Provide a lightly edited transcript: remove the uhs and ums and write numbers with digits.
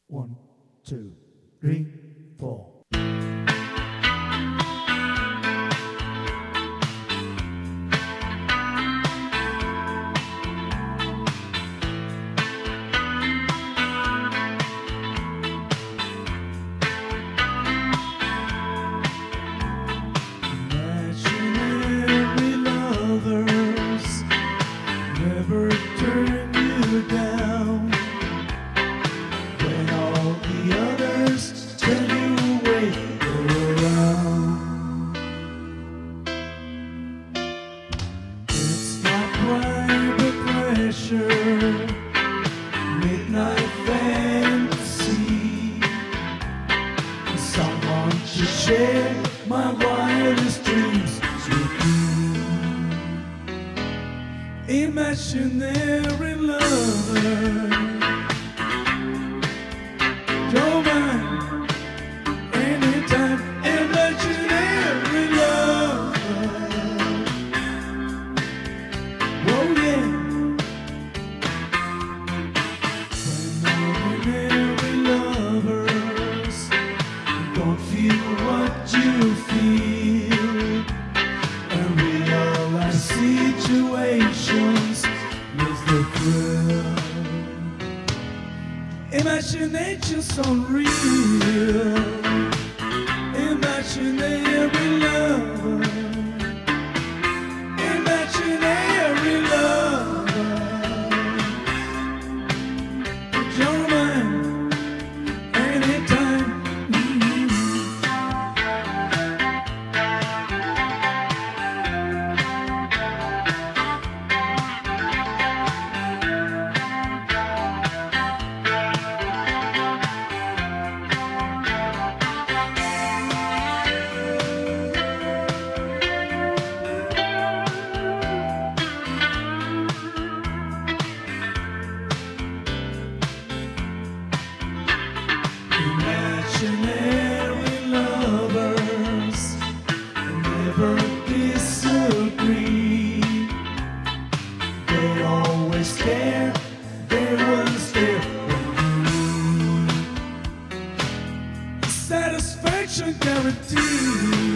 1, 2, 3, 4. Imaginary lovers never turn you down. When all the others turn you away, they're around. It's not private pressure, midnight fantasy. Someone to share my wildest dreams with you. Imaginary lover, don't mind anytime. Imaginary lover, oh yeah. When ordinary lovers don't feel what you feel, and realize situations is the thrill. Imagination's unreal. Imaginary lover, imaginary lover, put your mind anytime. Imaginary lovers never disagree. They always care, they was there for you. Satisfaction guaranteed.